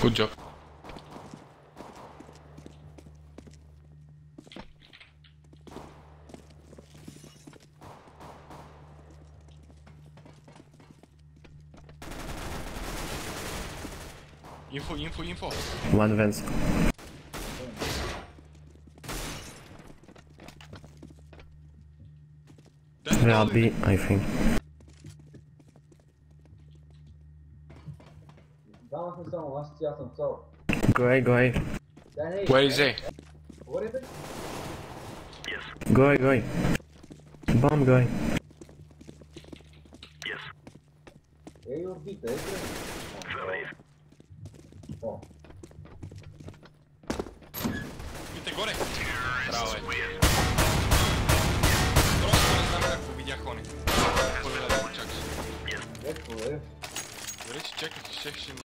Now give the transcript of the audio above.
Good job. Info. One vents. Yeah, B, I think. Go A. Where is A? Go A. Bomb go A. Vidite gore? Bravo je. Trošku ne znam kako vidjah oni. Pogledaj čak. Reći čekaj,